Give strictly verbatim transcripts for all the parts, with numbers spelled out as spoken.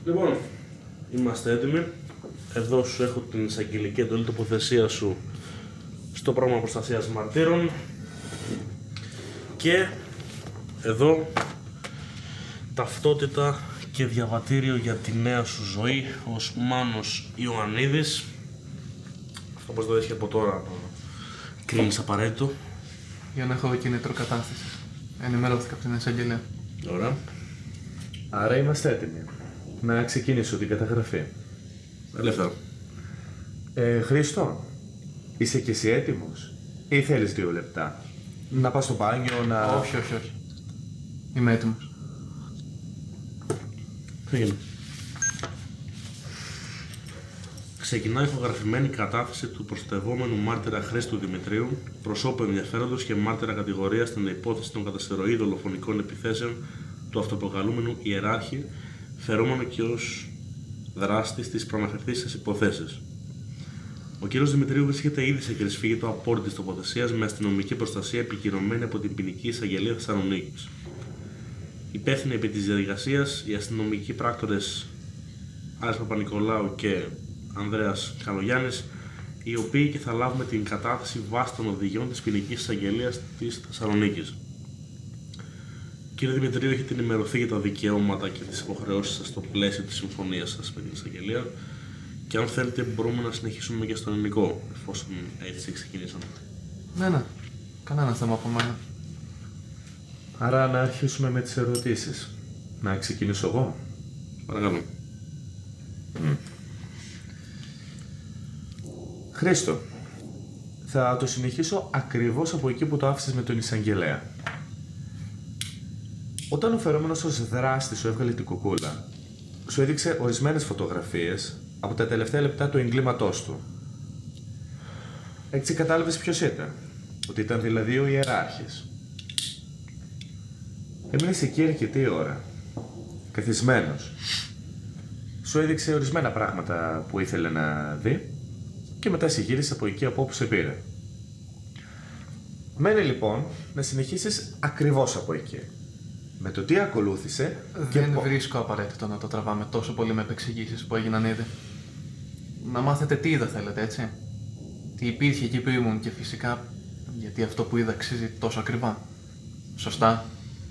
Λοιπόν, είμαστε έτοιμοι. Εδώ σου έχω την εισαγγελική εντολή τοποθεσία σου στο πρόγραμμα προστασίας μαρτύρων. Και εδώ ταυτότητα και διαβατήριο για τη νέα σου ζωή ως Μάνος Ιωαννίδης. Αυτό όπως το έχει από τώρα κρίνεις απαραίτητο. Για να έχω κίνητρο κατάθεσης. Ενημερώθηκα από την εισαγγελία. Ωραία. Άρα είμαστε έτοιμοι να ξεκινήσω την καταγραφή. Ελεύθερα. Ε, Χρήστο, είσαι και εσύ έτοιμος ή θέλεις δύο λεπτά? Να πας στο μπάνιο, να... Όχι, όχι, όχι. Είμαι έτοιμος. Φύγε. Ξεκινά ηχογραφημένη κατάθεση του προστατευόμενου μάρτυρα Χρήστου Δημητρίου, προσώπου ενδιαφέροντος και μάρτυρα κατηγορίας στην υπόθεση των καταστεροή δολοφονικών επιθέσεων του αυτοπροκαλούμενου ιεράρχη, φερόμενο και ως δράστης της προαναφερθήσεως υποθέσεις. Ο κ. Δημητρίου βρίσκεται ήδη σε κρυσφύγητο απόρριτης τοποθεσίας με αστυνομική προστασία επικυρωμένη από την ποινική εισαγγελία Θεσσαλονίκης. Υπεύθυνοι επί της διαδικασίας οι αστυνομικοί πράκτορες Άρης Παπα-Νικολάου και Ανδρέας Καλογιάννης, οι οποίοι και θα λάβουμε την κατάθεση βάσει των οδηγιών της ποινικής εισαγγελίας της Θεσσαλονίκης. Κύριε Δημητρίου, έχετε ενημερωθεί για τα δικαιώματα και τις υποχρεώσεις σας στο πλαίσιο της συμφωνίας σας με την εισαγγελία και αν θέλετε μπορούμε να συνεχίσουμε και στον ελληνικό, εφόσον έτσι ξεκινήσαμε. Ναι, ναι. Κανένα θέμα από μένα. Άρα να αρχίσουμε με τις ερωτήσεις. Να ξεκινήσω εγώ. Παρακαλώ. Mm. Χρήστο, θα το συνεχίσω ακριβώς από εκεί που το άφησες με τον εισαγγελέα. Όταν ο φερόμενος ως δράστης σου έβγαλε την κουκούλα, σου έδειξε ορισμένες φωτογραφίες από τα τελευταία λεπτά του εγκλήματός του. Έτσι κατάλαβες ποιος ήταν, ότι ήταν δηλαδή ο ιεράρχης. Έμεινες εκεί αρκετή ώρα, καθισμένος. Σου έδειξε ορισμένα πράγματα που ήθελε να δει και μετά σε γύρισε από εκεί από όπου σε πήρε. Μένει λοιπόν να συνεχίσεις ακριβώς από εκεί. Με το τι ακολούθησε και Δεν πο... βρίσκω απαραίτητο να το τραβάμε τόσο πολύ με επεξηγήσεις που έγιναν ήδη. Να μάθετε τι είδα θέλετε, έτσι. Τι υπήρχε εκεί που ήμουν και φυσικά γιατί αυτό που είδα αξίζει τόσο ακριβά. Σωστά.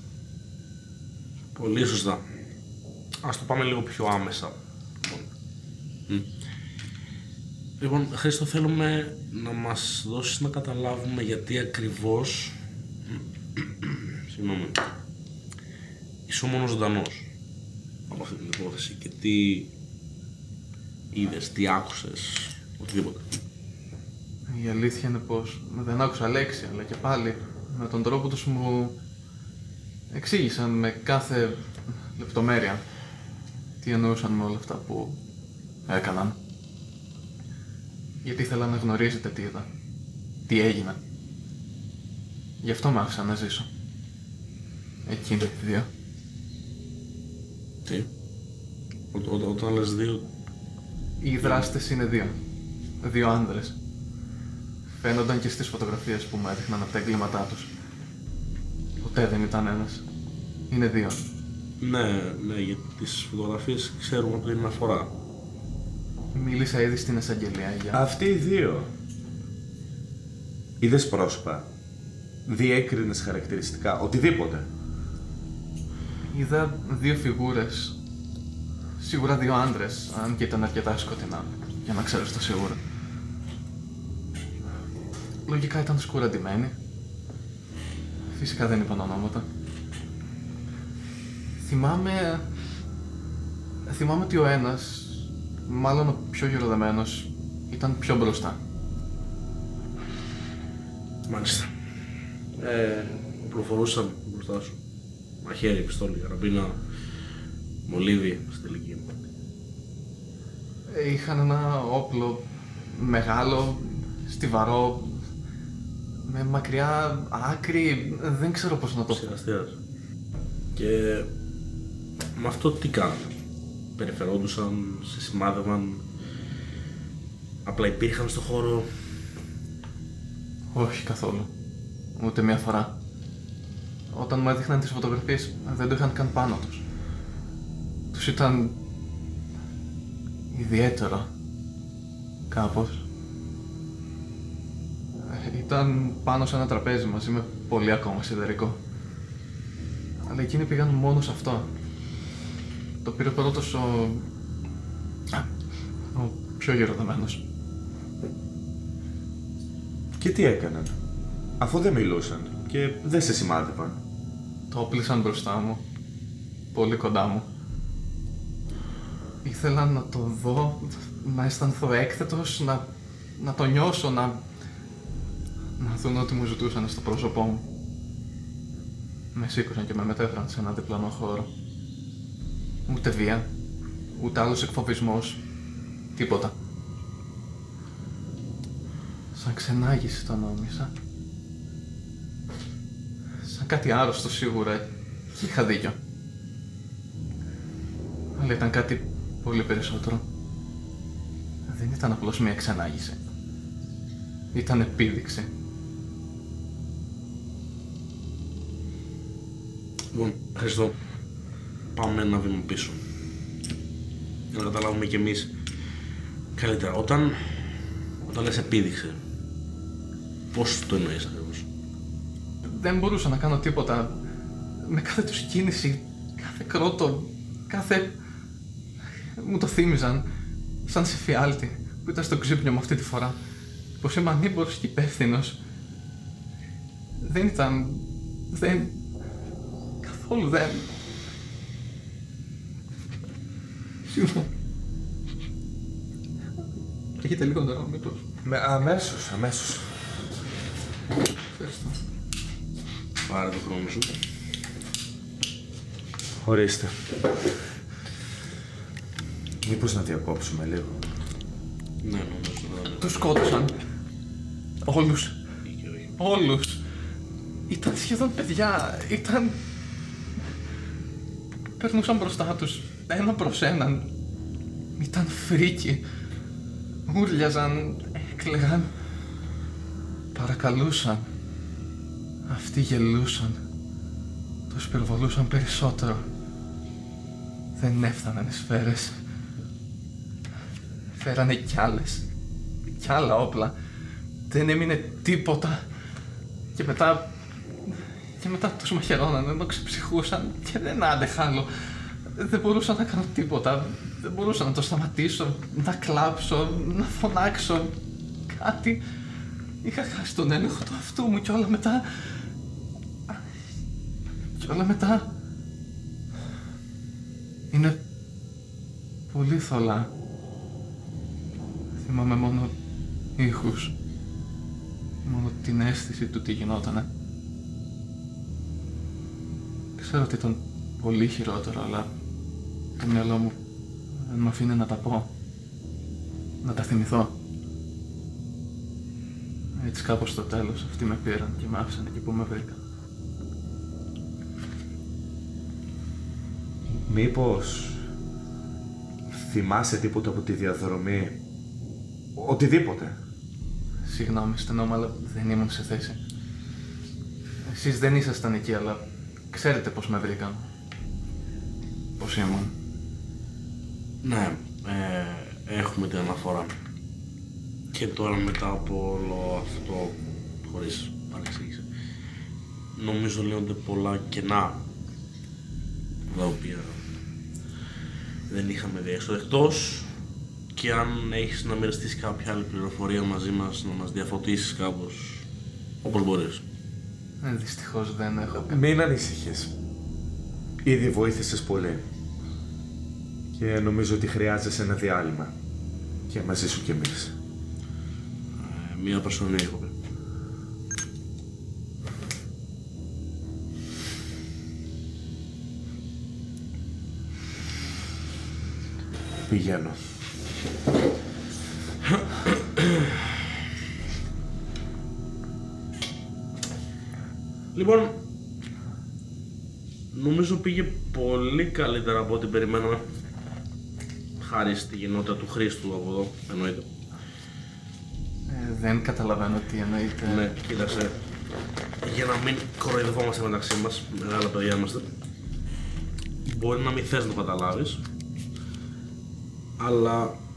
Πολύ σωστά. Ας το πάμε λίγο πιο άμεσα. Mm. Λοιπόν, Χρήστο, θέλουμε να μας δώσεις να καταλάβουμε γιατί ακριβώς συγγνώμη είσαι μόνο ζωντανός από αυτή την υπόθεση και τι είδες, τι άκουσες, οτιδήποτε. Η αλήθεια είναι πως δεν άκουσα λέξη, αλλά και πάλι με τον τρόπο τους μου εξήγησαν με κάθε λεπτομέρεια τι εννοούσαν με όλα αυτά που έκαναν. Γιατί ήθελα να γνωρίζετε τι είδα, τι έγινε. Γι' αυτό με άφησα να ζήσω. Εκείνη τη δύο. Τι? Ό, ό, όταν λες δύο... Οι δράστες είναι δύο. Δύο άνδρες. Φαίνονταν και στις φωτογραφίες που μου έδειχναν από τα εγκλήματά τους. Ποτέ δεν ήταν ένας. Είναι δύο. Ναι, ναι, για τις φωτογραφίες ξέρουμε από την αναφορά. Μίλησα ήδη στην εισαγγελία για... Αυτοί οι δύο. Είδες πρόσωπα. Διέκρινες χαρακτηριστικά. Οτιδήποτε. Είδα δύο φιγούρες. Σίγουρα δύο άντρες, αν και ήταν αρκετά σκοτεινά, για να ξέρω στο σίγουρο. Λογικά ήταν σκουραντημένοι. Φυσικά δεν είπαν ονόματα. Θυμάμαι... Θυμάμαι ότι ο ένας, μάλλον ο πιο γεροδεμένος, ήταν πιο μπροστά. Μάλιστα. Ε, οπλοφορούσαν μπροστά σου. Μαχαίρι, πιστόλι, καραμπίνα, μολύβι, στη τελική. Ε, είχαν ένα όπλο μεγάλο, στιβαρό, με μακριά άκρη, δεν ξέρω πώς να το... Ξηραστίας. Και με αυτό τι κάνανε? Περιφερόντουσαν, σε σημάδευαν, απλά υπήρχαν στο χώρο? Όχι καθόλου. Ούτε μία φορά. Όταν μου έδειχναν τις φωτογραφίες δεν το είχαν καν πάνω τους. Τους ήταν ιδιαίτερο, κάπως. Ήταν πάνω σε ένα τραπέζι μαζί με πολύ ακόμα σιδερικό. Αλλά εκείνοι πήγαν μόνο σε αυτό. Το πήρε πρώτος ο... ο πιο γεροδεμένος. Και τι έκαναν, αφού δεν μιλούσαν και δεν σε σημάδευαν? Το όπλησαν μπροστά μου, πολύ κοντά μου. Ήθελα να το δω, να αισθανθώ έκθετος, να, να το νιώσω, να... να δουν ό,τι μου ζητούσαν στο πρόσωπό μου. Με σήκωσαν και με μετέφεραν σε ένα διπλανό χώρο. Ούτε βία, ούτε άλλος εκφοβισμός, τίποτα. Σαν ξενάγηση το νόμισα. Σαν κάτι άρρωστο σίγουρα, και είχα δίκιο. Αλλά ήταν κάτι πολύ περισσότερο. Δεν ήταν απλώς μια ξενάγηση. Ήταν επίδειξη. Λοιπόν, Χριστό, πάμε ένα βήμα πίσω. Για να καταλάβουμε κι εμείς καλύτερα. Όταν, όταν λες επίδειξε, πώς το εννοείς ακριβώς? Δεν μπορούσα να κάνω τίποτα. Με κάθε τους κίνηση, κάθε κρότο, κάθε... μου το θύμιζαν σαν σε φιάλτη που ήταν στο ξύπνιο μου αυτή τη φορά. Πως είμαι ανήμπορος και υπεύθυνος. Δεν ήταν... δεν... καθόλου δεν... Συγγνώμη. Έχετε λίγο νερό, μήπως? Με, αμέσως, αμέσως. Ευχαριστώ. Πάρε το χρόνο σου. Ορίστε. Μήπως να διακόψουμε λίγο? Ναι, νομίζω να... Τους σκότωσαν. Όλους. Ή και όχι. Όλους. Ήταν σχεδόν παιδιά. Ήταν... περνούσαν μπροστά τους. Ένα προς έναν. Ήταν φρίκοι. Ούρλιαζαν. Έκλαιγαν. Παρακαλούσαν. Αυτοί γελούσαν. Τους πυροβολούσαν περισσότερο. Δεν έφταναν οι σφαίρες. Φέρανε κι άλλες. Κι άλλα όπλα. Δεν έμεινε τίποτα. Και μετά... και μετά τους μαχαιρώναν ενώ ξεψυχούσαν και δεν άντεχα άλλο. Δεν μπορούσα να κάνω τίποτα. Δεν μπορούσα να το σταματήσω, να κλάψω, να φωνάξω. Κάτι... είχα χάσει τον έλεγχο του αυτού μου κι όλα μετά... κι όλα μετά... είναι πολύ θολά. Θυμάμαι μόνο ήχους. Μόνο την αίσθηση του τι γινότανε. Ξέρω ότι ήταν πολύ χειρότερο, αλλά το μυαλό μου δεν με αφήνει να τα πω. Να τα θυμηθώ. Έτσι κάπως στο τέλος αυτοί με πήραν και με άφησαν εκεί που με βρήκαν. Μήπως θυμάσαι τίποτα από τη διαδρομή? Οτιδήποτε? Συγγνώμη, στενόμαι, αλλά δεν ήμουν σε θέση. Εσείς δεν ήσασταν εκεί, αλλά ξέρετε πώς με βρήκαν. Πώς ήμουν. Ναι, ε, έχουμε την αναφορά. Και τώρα μετά από όλο αυτό, χωρίς παρεξήγηση, νομίζω λύνονται πολλά κενά τα οποία δεν είχαμε διέξοδο. Εκτός και αν έχεις να μοιραστείς κάποια άλλη πληροφορία μαζί μας, να μας διαφωτίσεις κάπως, όπως μπορείς. Ε, δυστυχώς δεν έχω. Μην ανησυχείς. Ήδη βοήθησες πολύ. Και νομίζω ότι χρειάζεσαι ένα διάλειμμα. Και μαζί σου κι εμείς. Ε, μία προσωρινή έχω πει. Πηγαίνω. Λοιπόν, νομίζω πήγε πολύ καλύτερα από ό,τι περιμέναμε. Χάρη στη γενότητα του Χρήστου από εδώ, εννοείται. Ε, δεν καταλαβαίνω τι εννοείται. Ναι, κοίταξε. Για να μην κοροϊδευόμαστε μεταξύ μας, μεγάλα παιδιά είμαστε. Μπορεί να μην θες να το καταλάβεις, αλλά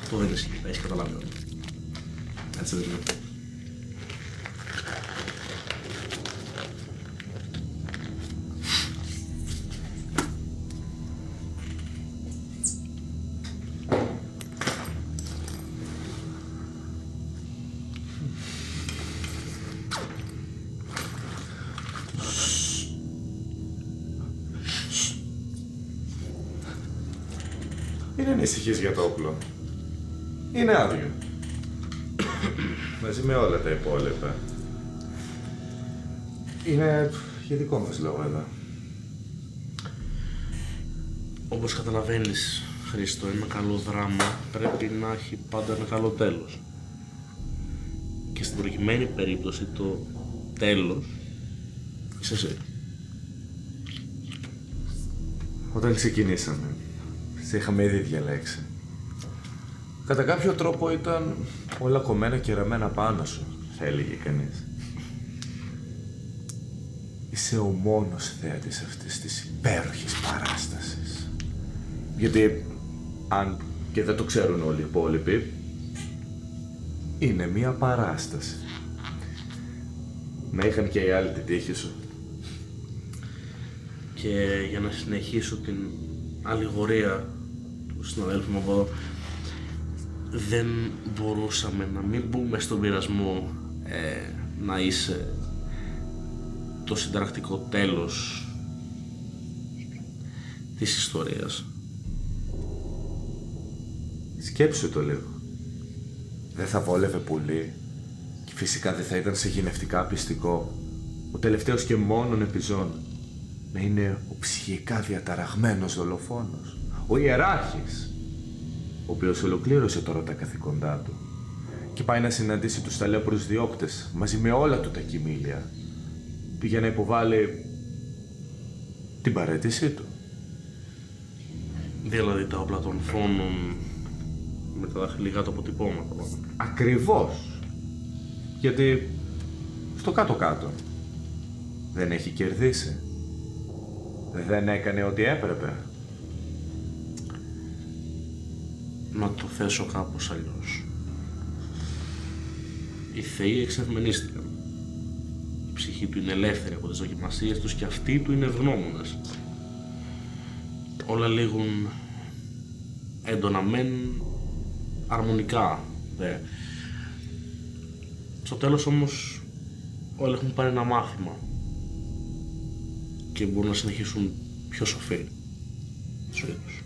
Αυτό δεν ισχύει, τα έχεις καταλάβει όλα. Έτσι δεν είναι. Μην ανησυχείς για το όπλο. Είναι άδειο. Μαζί με όλα τα υπόλοιπα. Είναι για δικό μας λόγο εδώ. Όπως καταλαβαίνεις, Χρήστο, ένα καλό δράμα πρέπει να έχει πάντα ένα καλό τέλος. Και στην προκειμένη περίπτωση το τέλος είσαι εσύ. Όταν ξεκινήσαμε, σε είχαμε ήδη διαλέξει. Κατά κάποιο τρόπο ήταν όλα κομμένα και ραμμένα πάνω σου, θα έλεγε κανείς. Είσαι ο μόνος θέατης αυτής της υπέροχης παράστασης. Γιατί, αν και δεν το ξέρουν όλοι οι υπόλοιποι, είναι μία παράσταση. Να είχαν και οι άλλοι τη τύχη σου. Και για να συνεχίσω την αλληγορία του συναδέλφου μου από εδώ, δεν μπορούσαμε να μην μπούμε στον πειρασμό ε, να είσαι το συνταρακτικό τέλος της ιστορίας. Σκέψου το λίγο. Δεν θα βόλευε πολύ και φυσικά δεν θα ήταν σε γυναιστικά πιστικό ο τελευταίος και μόνον επιζών να είναι ο ψυχικά διαταραγμένος δολοφόνος, ο ιεράρχης, ο οποίος ολοκλήρωσε τώρα τα καθήκοντά του και πάει να συναντήσει τους ταλέπρους διώκτες μαζί με όλα του τα κοιμήλια για να υποβάλει την παραίτησή του. Δηλαδή τα όπλα των φόνων με τα δαχτυλικά του αποτυπώματα. Ακριβώς. Γιατί στο κάτω-κάτω δεν έχει κερδίσει. Δεν έκανε ό,τι έπρεπε. Να το θέσω κάπως αλλιώς. Οι θεοί εξευμενίστηκαν. Η ψυχή του είναι ελεύθερη από τις δοκιμασίες τους και αυτοί του είναι ευγνώμονες. Όλα λήγουν έντονα μεν, αρμονικά δε. Στο τέλος όμως όλοι έχουν πάρει ένα μάθημα και μπορούν να συνεχίσουν πιο σοφοί τη ζωή τους.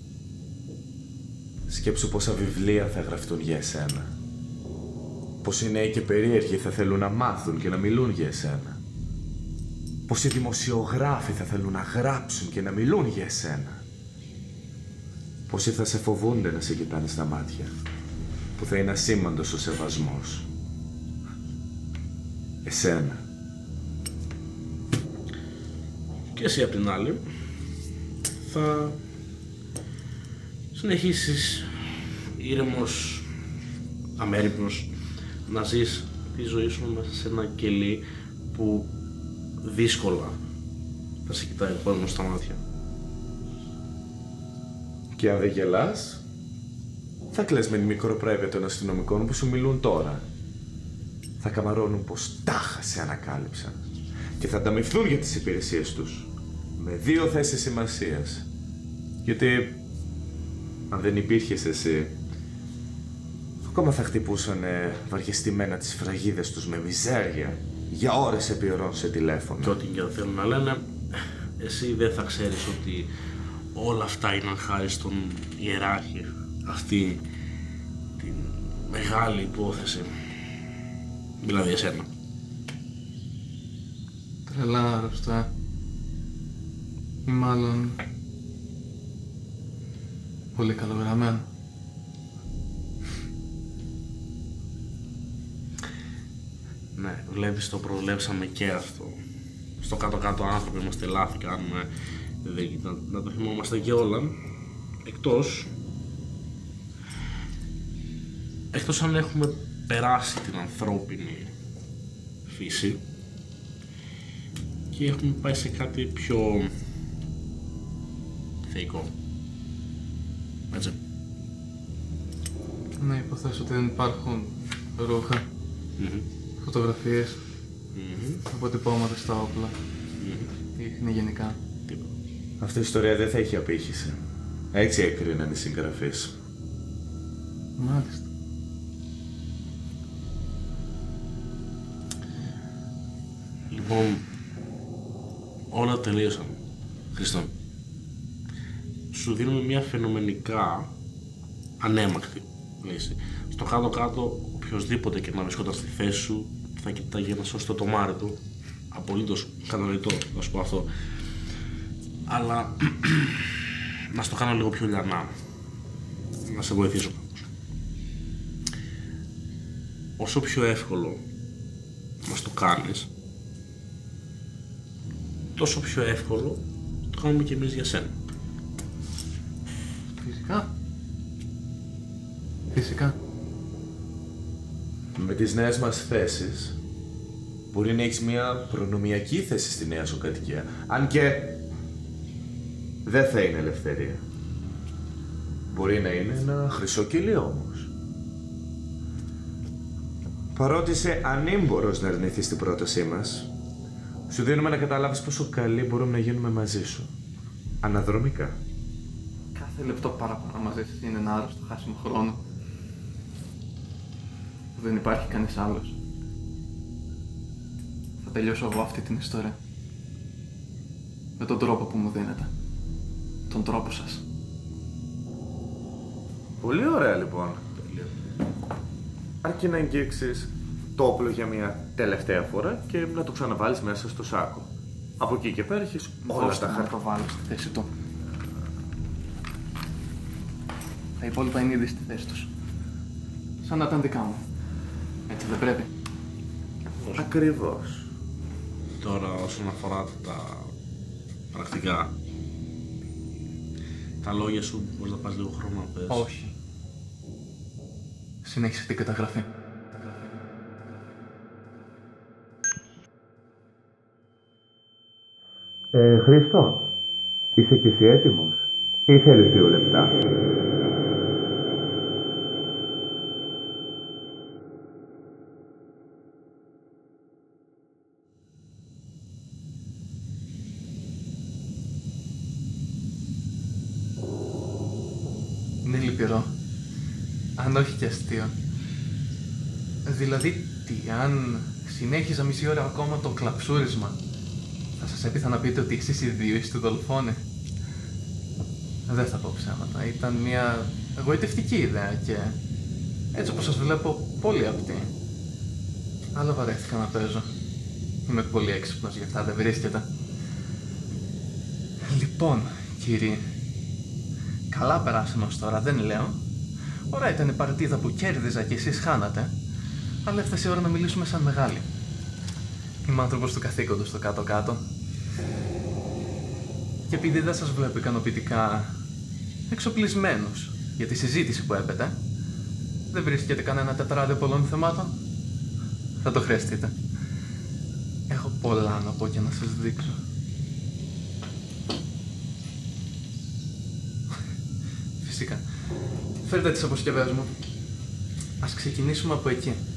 Σκέψου πόσα βιβλία θα γραφτούν για εσένα. Πόσοι νέοι και περίεργοι θα θέλουν να μάθουν και να μιλούν για εσένα. Πόσοι δημοσιογράφοι θα θέλουν να γράψουν και να μιλούν για εσένα. Πόσοι θα σε φοβούνται να σε κοιτάνε στα μάτια, που θα είναι ασήμαντος ο σεβασμός. Εσένα. Και εσύ απ' την άλλη θα συνεχίσεις ήρεμος, αμέριμνος να ζεις τη ζωή σου μέσα σε ένα κελί που δύσκολα θα σε κοιτάει ο κόσμος στα μάτια. Και αν δεν γελάς, θα κλαις με τη μικροπρέπεια των αστυνομικών που σου μιλούν τώρα. Θα καμαρώνουν πως τάχα σε ανακάλυψαν και θα ανταμοιφθούν για τις υπηρεσίες τους με δύο θέσεις σημασίας. Γιατί αν δεν υπήρχες εσύ, ακόμα θα χτυπούσαν βαριεστημένα τις φραγίδες τους με μιζέρια για ώρες επί ωρών σε τηλέφωνο. Και ό,τι και αν θέλουν να λένε, εσύ δεν θα ξέρεις ότι όλα αυτά είναι χάρη στον ιεράρχη, αυτή την μεγάλη υπόθεση, δηλαδή εσένα. Τρελά, αρρωστά. Ή μάλλον πολύ καλογραμμένο. Ναι, βλέπεις, το προβλέψαμε και αυτό. Στο κάτω-κάτω άνθρωποι είμαστε, λάθη κάνουμε, δεν, να, να το θυμόμαστε και όλα. Εκτός, εκτός αν έχουμε περάσει την ανθρώπινη φύση και έχουμε πάει σε κάτι πιο θεϊκό. Έτσι. Να υποθέσω ότι δεν υπάρχουν ρούχα, Mm-hmm. φωτογραφίες, Mm-hmm. αποτυπώματα στα όπλα, Mm-hmm. ίχνη γενικά. Τίποτα. Αυτή η ιστορία δεν θα έχει απήχηση. Έτσι έκριναν οι συγγραφείς. Μάλιστα. Λοιπόν, όλα τελείωσαν. Χριστό. Σου δίνουμε μια φαινομενικά ανέμακτη λύση. Στο κάτω-κάτω, οποιοδήποτε και να βρισκόταν στη θέση σου θα κοιτάγει να σώσει το τομάρι του. Απολύτως κατανοητό, να σου πω αυτό. Αλλά να στο κάνω λίγο πιο λιανά. Να σε βοηθήσω. Όσο πιο εύκολο μας το κάνεις, τόσο πιο εύκολο το κάνουμε και εμείς για σένα. Φυσικά. Φυσικά. Με τις νέες μας θέσεις, μπορεί να έχεις μια προνομιακή θέση στη νέα σου κατοικία. Αν και δεν θα είναι ελευθερία. Μπορεί να είναι ένα χρυσό κελί όμως. Παρότι είσαι ανήμπορος να αρνηθείς την πρότασή μας, σου δίνουμε να καταλάβεις πόσο καλοί μπορούμε να γίνουμε μαζί σου. Αναδρομικά. Κάθε λεπτό παραπάνω μαζί σας είναι ένα άρρωστο χάσιμο χρόνο. Δεν υπάρχει κανείς άλλος. Θα τελειώσω εγώ αυτή την ιστορία. Με τον τρόπο που μου δίνετε. Τον τρόπο σας. Πολύ ωραία λοιπόν. Αρκεί να αγγίξεις το όπλο για μια τελευταία φορά και να το ξαναβάλεις μέσα στο σάκο. Από εκεί και πέρα έχεις όλα Δώστε τα μου να χαρτιά. το βάλω στη θέση του. Τα υπόλοιπα είναι ήδη στη θέση τους. Σαν να ήταν δικά μου. Έτσι δεν πρέπει? Ακριβώς. Τώρα όσον αφορά τα πρακτικά, τα λόγια σου μπορείς να πάρεις λίγο χρόνο να πες. Όχι. Συνέχισε την καταγραφή. Ε, Χρήστο, είσαι και εσύ έτοιμος ή θέλεις δύο λεπτά? Είναι λυπηρό. Αν όχι και αστείο. Δηλαδή, τι, αν συνέχιζα μισή ώρα ακόμα το κλαψούρισμα, θα σας έπειθα να πείτε ότι εσείς οι δύο είστε δολοφόνοι? Δεν θα πω ψέματα. Ήταν μια εγωιτευτική ιδέα και έτσι όπως σας βλέπω πολύ απτή. Αλλά βαρέθηκα να παίζω. Είμαι πολύ έξυπνος γι' αυτά, δεν βρίσκεται. Λοιπόν, κύριοι, καλά περάσαμε ως τώρα, δεν λέω. Ωραία ήταν η παρτίδα που κέρδιζα και εσείς χάνατε, αλλά έφτασε η ώρα να μιλήσουμε σαν μεγάλοι. Είμαι άνθρωπος του καθήκοντος στο κάτω-κάτω. Και επειδή δεν σας βλέπω ικανοποιητικά εξοπλισμένους για τη συζήτηση που έπεται, δεν βρίσκεται κανένα τετράδιο πολλών θεμάτων? Θα το χρειαστείτε. Έχω πολλά να πω και να σας δείξω. Φυσικά. Φέρτε τις αποσκευές μου. Ας ξεκινήσουμε από εκεί.